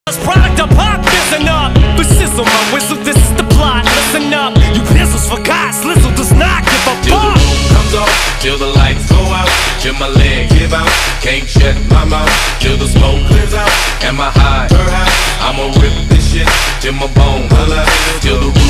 Product of pop, listen up. The sizzle, my whistle, this is the plot. Listen up, you pizzles forgot. Slizzle does not give a till fuck. the roof comes off, till the lights go out, till my leg give out, can't shut my mouth, till the smoke clears out, and my high, I'ma rip this shit till my bone holla, till the roof